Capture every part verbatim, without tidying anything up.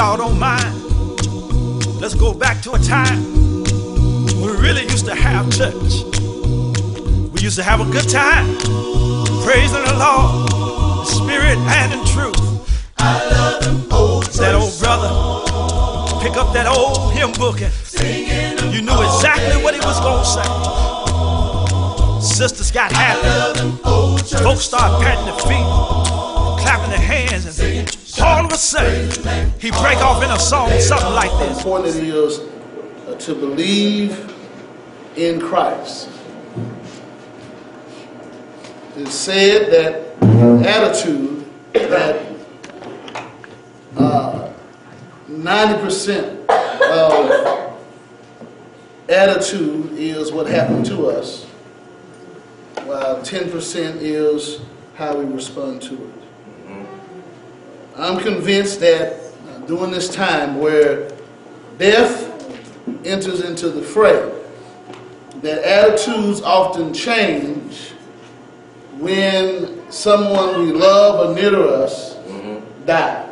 y'all don't mind, let's go back to a time when we really used to have church. We used to have a good time, praising the Lord, in spirit and in truth. I love them old that old brother pick up that old hymn book and you knew exactly what he was going to say. Sisters got happy, folks started patting their feet, clapping their hands, and all of a sudden he break off in a song something like this. How important it is uh, to believe in Christ. It's said that attitude that uh, ninety percent of attitude is what happened to us, while ten percent is how we respond to it. I'm convinced that uh, during this time where death enters into the fray, that attitudes often change when someone we love or near to us mm-hmm. die.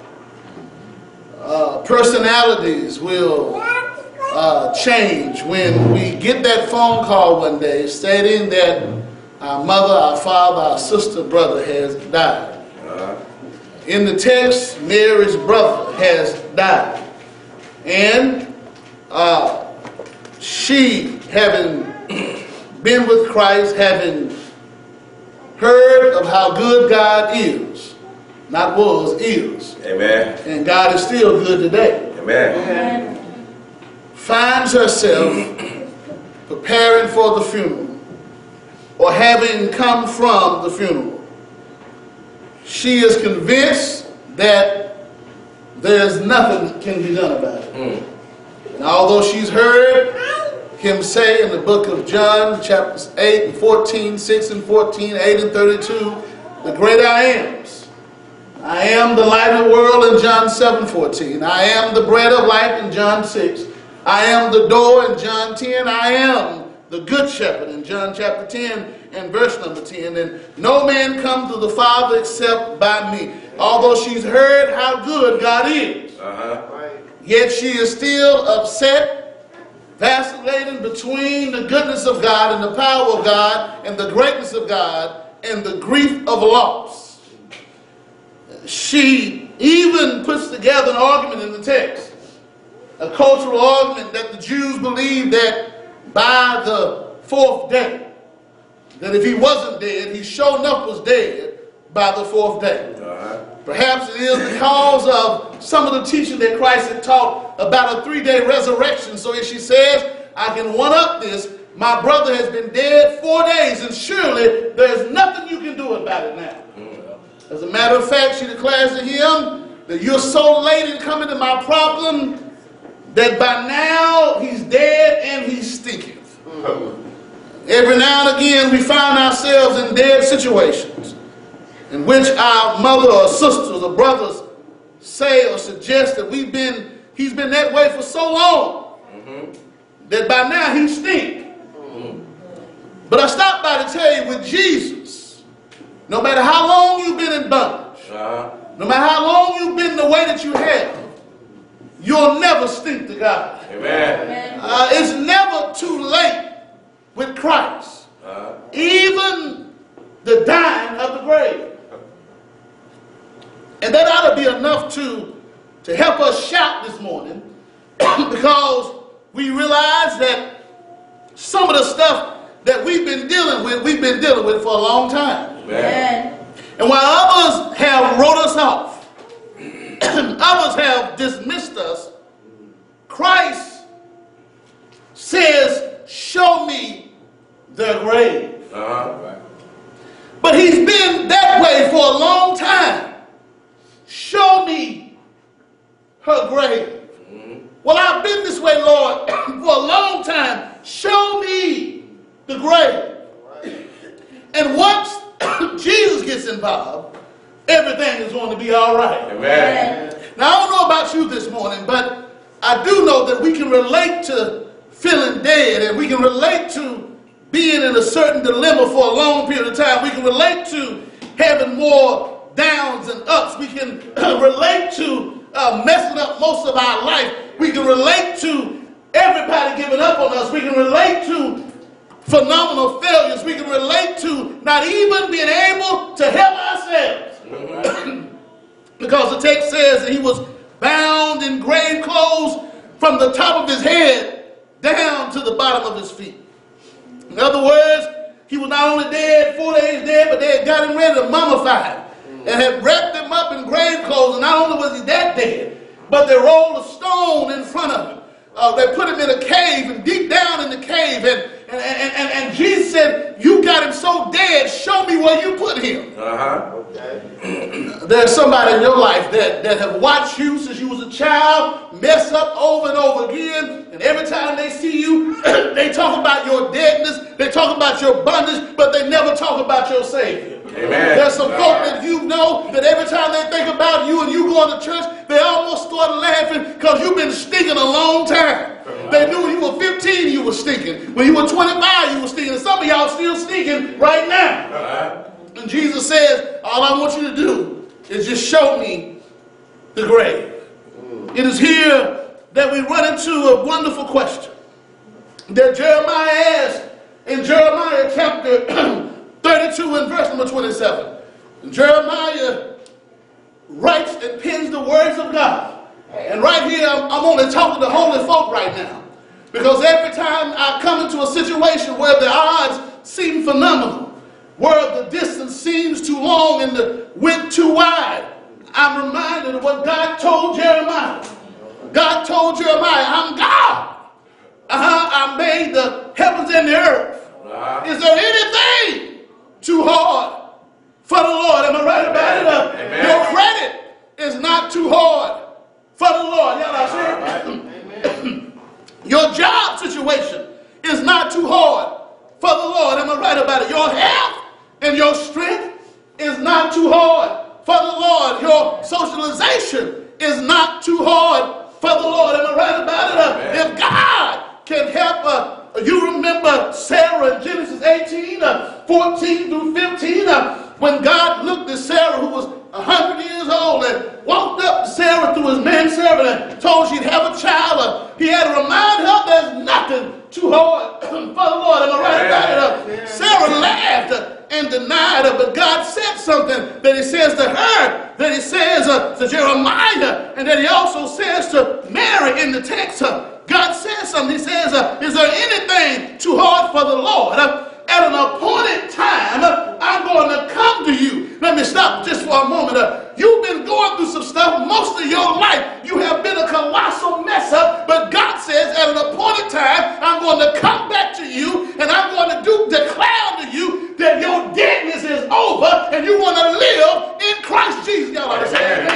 Uh, personalities will uh, change when we get that phone call one day stating that our mother, our father, our sister, brother has died. Uh-huh. In the text, Mary's brother has died. And uh, she, having been with Christ, having heard of how good God is, not was, is. Amen. And God is still good today. Amen. Amen. Finds herself preparing for the funeral, or having come from the funeral. She is convinced that there's nothing can be done about it. Mm. And although she's heard him say in the book of John, chapters eight and fourteen, six and fourteen, eight and thirty-two, the great I ams. I am the light of the world in John seven fourteen. I am the bread of life in John six. I am the door in John ten. I am the good shepherd in John chapter ten and verse number ten. And no man comes to the Father except by me. Although she's heard how good God is, uh-huh. yet she is still upset, vacillating between the goodness of God and the power of God and the greatness of God and the grief of loss. She even puts together an argument in the text, a cultural argument that the Jews believed that by the fourth day, that if he wasn't dead, he sure enough was dead by the fourth day. Uh-huh. Perhaps it is because of some of the teaching that Christ had taught about a three-day resurrection. So as she says, I can one-up this. My brother has been dead four days, and surely there's nothing you can do about it now. Mm-hmm. As a matter of fact, she declares to him that you're so late in coming to my problem that by now he's dead and he's stinking. Mm-hmm. Every now and again we find ourselves in dead situations in which our mother or sisters or brothers say or suggest that we've been, he's been that way for so long mm-hmm. that by now he stink. Mm-hmm. But I stopped by to tell you, with Jesus, no matter how long you've been in bondage, uh-huh. no matter how long you've been the way that you have, you'll never stink to God. Amen. Uh, it's never too late with Christ. Uh-huh. Even the dying of the grave. And that ought to be enough to, to help us shout this morning, because we realize that some of the stuff that we've been dealing with, we've been dealing with for a long time. Amen. And while others have wrote us off, others have dismissed us, Christ says, show me their grave. Uh-huh. But he's been that way for a long time. Show me her grave. Mm-hmm. Well, I've been this way, Lord, for a long time. Show me the grave. Right. And once Jesus gets involved, everything is going to be all right. Amen. Now, I don't know about you this morning, but I do know that we can relate to feeling dead, and we can relate to being in a certain dilemma for a long period of time. We can relate to having more downs and ups. We can relate to uh, messing up most of our life. We can relate to everybody giving up on us. We can relate to phenomenal failures. We can relate to not even being able to help ourselves. Because the text says that he was bound in grave clothes from the top of his head down to the bottom of his feet. In other words, he was not only dead, four days dead, but they had got him ready to mummify him and had wrapped him up in grave clothes. And not only was he that dead, but they rolled a stone in front of him. Uh, they put him in a cave, and deep down in the cave, and, and, and, and, and Jesus said, you got him so dead, show me where you put him. Uh-huh. Okay. There's somebody in your life that, that have watched you since you was a child mess up over and over again, and every time they see you, they talk about your deadness, they talk about your bondage, but they never talk about your Savior. Amen. There's some folk that you know that every time they think about you and you going to church, they almost start laughing because you've been stinking a long time. They knew when you were fifteen you were stinking. When you were twenty-five you were stinking. And some of y'all still stinking right now. And Jesus says, all I want you to do is just show me the grave. It is here that we run into a wonderful question that Jeremiah asked in Jeremiah chapter thirty-two and verse number twenty-seven. And Jeremiah writes and pens the words of God. And right here, I'm, I'm only talking to holy folk right now. Because every time I come into a situation where the odds seem phenomenal, where the distance seems too long and the width too wide, I'm reminded of what God told Jeremiah. God told Jeremiah, I'm God. Uh-huh, I made the heavens and the earth. Is there anything too hard for the Lord? Am I right about it? Uh, Amen. Your credit is not too hard for the Lord. Y'all are saying? Your job situation is not too hard for the Lord. Am I right about it? Your health and your strength is not too hard for the Lord. Your socialization is not too hard for the Lord. Am I right about it? Uh, if God can help uh, you remember Sarah in Genesis eighteen, uh, fourteen through fifteen, uh, when God looked at Sarah, who was one hundred years old, and walked up to Sarah through his manservant and told she'd have a child. Uh, he had to remind her there's nothing too hard for the Lord. Am I right about it? Uh, Sarah laughed uh, and denied her, but God said something that he says to her, that he says uh, to Jeremiah, and that he also says to Mary in the text. Uh, God says something. He says, uh, is there anything too hard for the Lord? Uh, at an appointed time, uh, I'm going to come to you. Let me stop just for a moment. Uh, you've been going through some stuff most of your life. You have been a colossal mess up, but God says at an appointed time, I'm going to come back to you, and I'm going to do declare to you that your deadness is over, and you want to live in Christ Jesus. Y'all understand?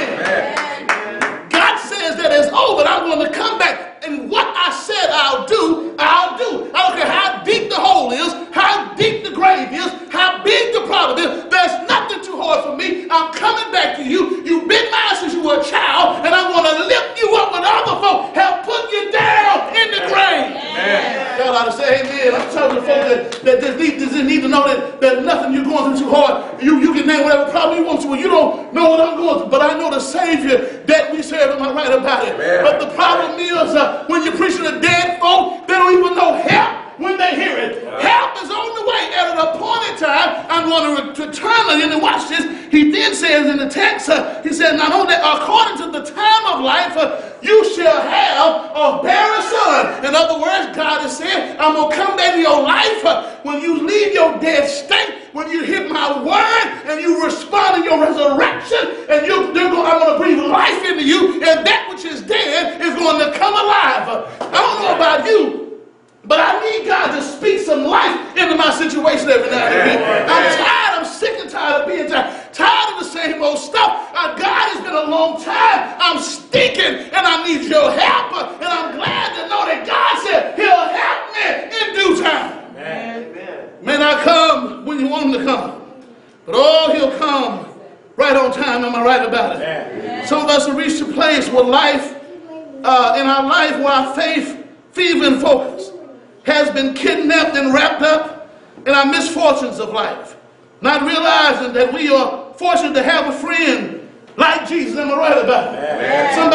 Amen. God says that it's over, and I'm going to come back. And what I said I'll do, I'll do. I don't care how deep the hole is, how deep the grave is, how big the problem is. There's nothing too hard for me. I'm coming back to you. You've been mine since you were a child, and I'm going to lift you up when other folk have put you down in the grave. Amen. Y'all ought to say amen. I'm telling the folk that, that just need, just need to know that there's nothing you're going through too hard. You, you can name whatever problem you want to, and you don't know what I'm going through. But I know the Savior that we serve. Am I right about it? Amen. But the problem is, uh, when you're preaching to dead folk, they don't even know help when they hear it. Yeah. Help is on the way. At an appointed time, I'm going to return it. And watch this. He then says in the text, uh, he said, not only that, according to the time of life, uh, you shall have or bear a son. In other words, God is saying, I'm going to come back to your life uh, when you leave your dead state, when you hear my word and you respond to your resurrection, and you, you're going, I'm going to breathe life into you, and that which is dead is going to come alive. I don't know about you, but I need God to speak some life into my situation every now and then. I'm tired, I'm sick and tired of being tired, tired of the same old stuff. Uh, God, it's been a long time. I'm stinking, and I need your help. And I'm glad to know that God said he'll help me in due time. Amen. May not come when you want him to come, but oh, he'll come right on time. Am I right about it? Amen. Some of us have reached a place where life, uh, in our life, where our faith, fever, and focus has been kidnapped and wrapped up in our misfortunes of life, not realizing that we are fortunate to have a friend like Jesus. Am I right about it? Amen. Somebody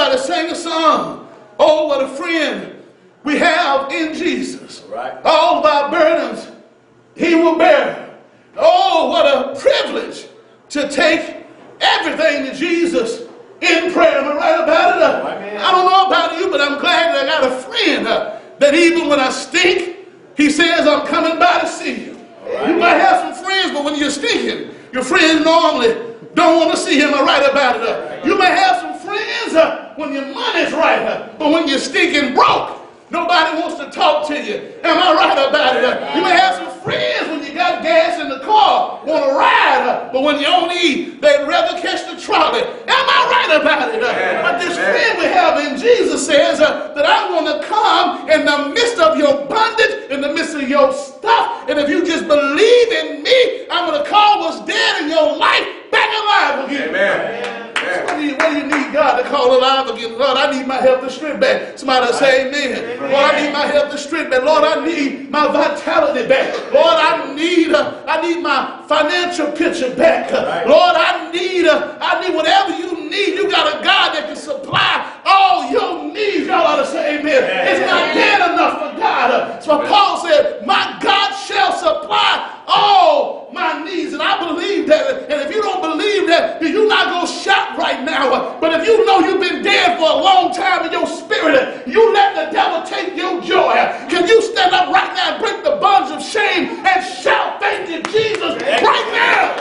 Somebody sang a song. Oh, what a friend we have in Jesus. Right. All of our burdens he will bear. Oh, what a privilege to take everything to Jesus in prayer. Am I right about it? Right, I don't know about you, but I'm glad that I got a friend uh, that even when I stink, he says, I'm coming by to see you. Right. You might have some friends, but when you're stinking, your friends normally don't want to see him. Am I right about it? Uh, you may have some friends uh, when your money's right, uh, but when you're stinking broke, nobody wants to talk to you. Am I right about it? Uh, you may have some friends when you got gas in the car, want to ride, uh, but when you don't eat, they'd rather catch the trolley. Am I right about it? Uh, but this friend we have in Jesus says uh, that I want to come in the midst of your bondage, in the midst of your stuff, and if you just believe in me, I'm going to call what's dead in your life back alive again. Amen. What do, you, what do you need God to call alive again? Lord, I need my health and strength back. Somebody say amen. Lord, I need my health and strength back. Lord, I need my vitality back. Lord, I need uh, I need my financial picture back. Uh, Lord, I need uh, I need whatever you need. You got a God that can supply all your needs. Y'all ought to say amen. It's not dead enough for God. Uh, that's what Paul said, my God shall supply all my needs. And I believe that. And if you don't believe that, then you're not going to shout right now. But if you know you've been dead for a long time in your spirit, you let the devil take your joy. Can you stand up right now and break the bonds of shame and shout thank you, Jesus, right now?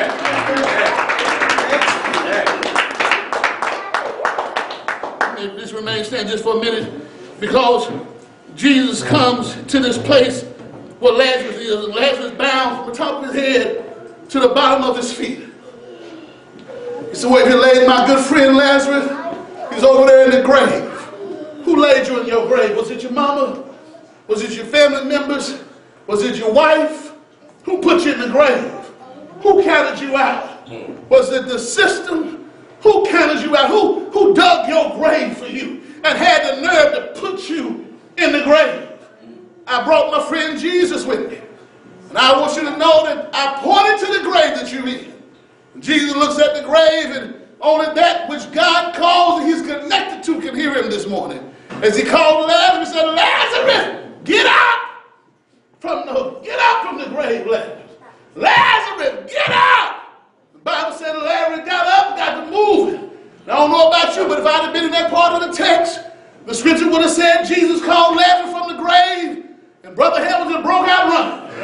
Just remain standing just for a minute, because Jesus comes to this place where Lazarus is, and Lazarus bound from the top of his head to the bottom of his feet. He said, where he laid my good friend Lazarus, he's over there in the grave. Who laid you in your grave? Was it your mama? Was it your family members? Was it your wife? Who put you in the grave? Who counted you out? Was it the system? Who counted you out? Who, who dug your grave for you and had the nerve to put you in the grave? I brought my friend Jesus with me. And I want you to know that I pointed to the grave that you're in. Jesus looks at the grave, and only that which God calls and he's connected to can hear him this morning. As he called Lazarus, he said, Lazarus, get out from the, get out from the grave, Lazarus. Lazarus, get out. The Bible said Lazarus got up and got to moving. Now, I don't know about you, but if I'd have been in that part of the text, the scripture would have said Jesus called Lazarus from the grave, and Brother Hamilton broke out running.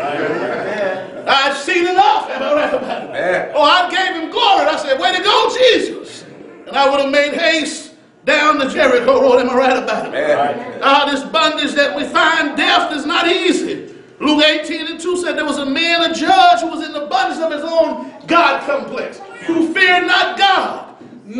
Right. I'd seen enough. Am I right about it? Man. Oh, I gave him glory. I said, way to go, Jesus. And I would have made haste down the Jericho road. Am I right about it? Man. Ah, this bondage that we find, death is not easy. Luke eighteen and two said there was a man, a judge, who was in the bondage of his own God complex, who feared not God,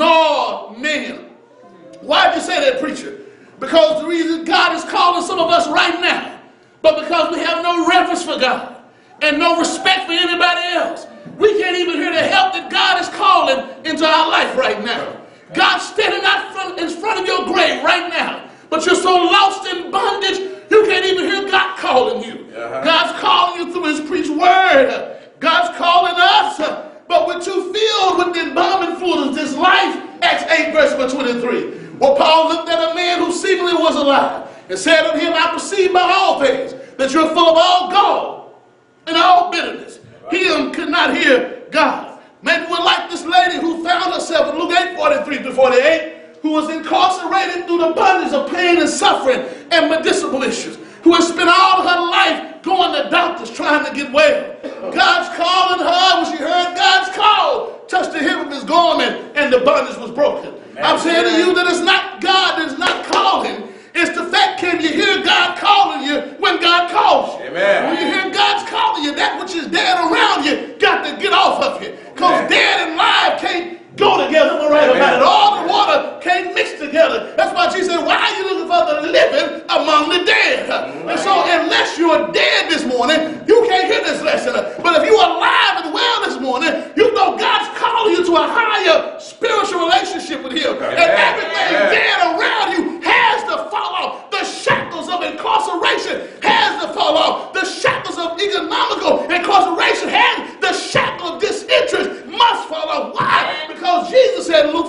nor men. Why'd you say that, preacher? Because the reason God is calling some of us right now, but because we have no reverence for God and no respect for anybody else. We can't even hear the help that God is calling into our life right now. God's standing out front, in front of your grave right now, but you're so lost in bondage, you can't even hear God calling you. Uh-huh. God's calling you through his preached word. God's calling us, but we're too filled with the embalming fluid of this life. Acts eight, verse twenty-three. Well, Paul looked at a man who seemingly was alive and said unto him, I perceive by all things that you're full of all gall and all bitterness. He could not hear God. Maybe we're like this lady who found herself in Luke eight, forty-three to forty-eight, who was incarcerated through the bondage of pain and suffering and medicinal issues, who has spent all her life going to doctors trying to get well. God's calling her. When she heard God's call, touched the hem of his garment, and the bondage was broken. I'm saying to you that it's not God that is not calling. It's the fact, can you hear God calling you when God calls you? Amen. When you hear God's calling you, that which is dead around you got to get off of you. Because dead and live can't go together. Am I right about it? All the water can't mix together. That's why Jesus said, why are you looking for the living among the dead? Mm-hmm. And so unless you're dead this morning, you can't hear this lesson. But if you're alive and well this morning, you know God's calling you to a higher spiritual relationship with him. Amen. And everything Amen. Dead around you has to fall off. The shackles of incarceration has to fall off. The shackles of economical incarceration has, the shackle of disinterest must fall off. Why? Because Jesus said in Luke four, verse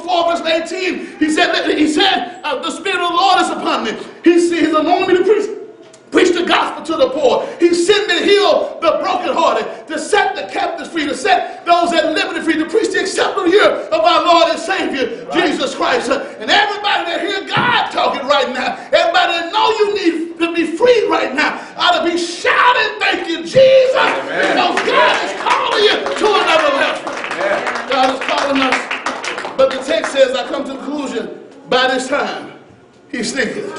eighteen, he said, he said uh, the Spirit of the Lord is upon me. He's, he's anointed me to preach. Preach the gospel to the poor. He sent to heal the brokenhearted, to set the captives free, to set those at liberty free, to preach the acceptable year of our Lord and Savior, right. Jesus Christ. And everybody that hear God talking right now, everybody that know you need to be free right now, ought to be shouting, thank you, Jesus, Amen. Because God Amen. Is calling you to another level. Amen. God is calling us. But the text says, I come to the conclusion, by this time, he's thinking.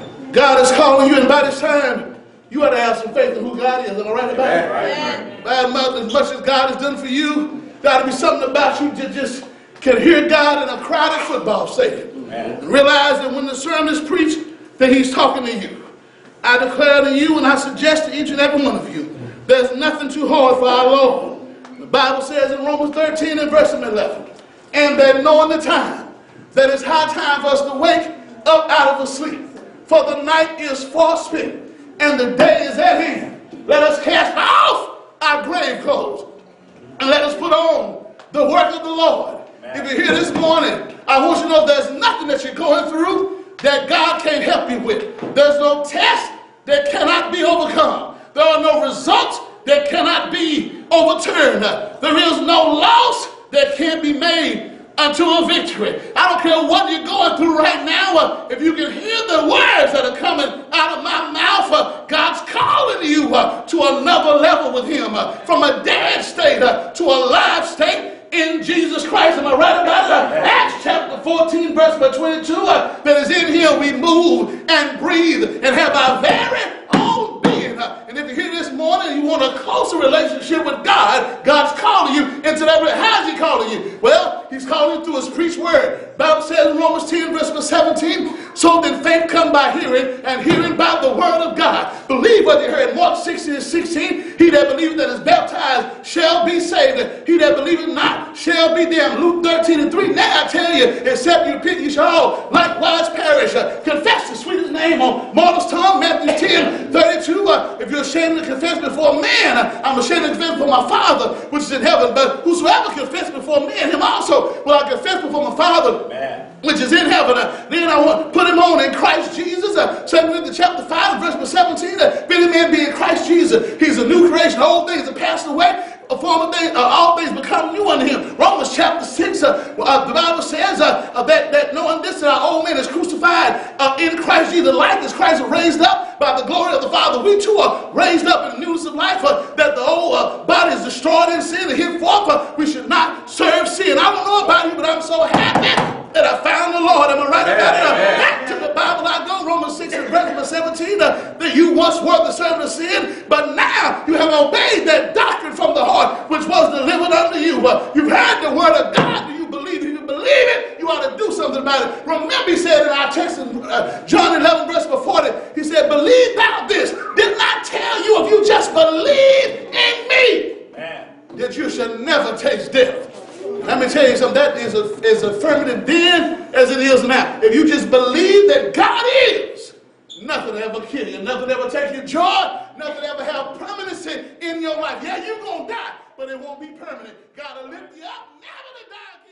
God is calling you, and by this time, you ought to have some faith in who God is. Am I right about it? Right. Right. As much as God has done for you, there ought to be something about you that just can hear God in a crowded football stadium. And realize that when the sermon is preached, that he's talking to you. I declare to you, and I suggest to each and every one of you, there's nothing too hard for our Lord. The Bible says in Romans thirteen and verse eleven, and that knowing the time, that it's high time for us to wake up out of a sleep. For the night is far spent, and the day is at hand. Let us cast off our grave clothes, and let us put on the work of the Lord. Amen. If you're here this morning, I want you to know there's nothing that you're going through that God can't help you with. There's no test that cannot be overcome. There are no results that cannot be overturned. There is no loss that can't be made unto a victory. I don't care what you're going through right now. Uh, if you can hear the words that are coming out of my mouth, uh, God's calling you uh, to another level with him. Uh, from a dead state uh, to a live state in Jesus Christ. Am I right about it? Uh, Acts chapter fourteen, verse twenty-two, uh, that is in here we move and breathe and have our very own being. Uh, and if you're here this morning and you want a closer relationship with God, God's calling you into that. How is he calling you? Well, he's calling you through his preached word. The Bible says in Romans ten, verse seventeen, so then faith come by hearing, and hearing by the word of God. Believe what you heard. Mark sixteen and sixteen, he that believeth that is baptized shall be saved. He that believeth not shall be damned. Luke thirteen and three, now I tell you, except you repent, you shall all likewise perish. Uh, confess the sweetest name on mortal's tongue. Matthew ten, thirty-two, uh, if you're ashamed to confess before man, uh, I'm ashamed to confess before my Father, which is in heaven. But whosoever confess before man, him also will I confess before my Father, Amen. Which is in heaven. Uh, then I want to put him on in Christ Jesus. Uh, Second Corinthians chapter five, verse seventeen. Uh, if any man be in Christ Jesus, he's a new creation. Old things are passed away. A former thing, uh, all things become new unto him. Romans chapter six, uh, uh, the Bible says uh, uh, that, that knowing this, that our old man is crucified uh, in Christ Jesus, like as Christ was raised up by the glory of the Father. We too are raised up in the newness of life, uh, that the old uh, body is destroyed in sin and henceforth uh, we should not serve sin. I don't know about you, but I'm so happy that I found the Lord. Am I right about it? Uh, back to the Bible I go, Romans six and verse seventeen, uh, that you once were the servant of sin, but now you have obeyed that doctrine from the heart, which was delivered unto you. Uh, you've heard the word of God. Do you believe it? If you believe it, you ought to do something about it. Remember, he said in our text in uh, John eleven, verse forty, he said, believe thou this. Did not tell you, if you just believe in me, Man. That you shall never taste death. Let me tell you something, that is, a, is affirmative then as it is now. If you just believe that God is, nothing will ever kill you, nothing will ever take your joy, nothing will ever have permanency in your life. Yeah, you're going to die, but it won't be permanent. God will lift you up, never to die again.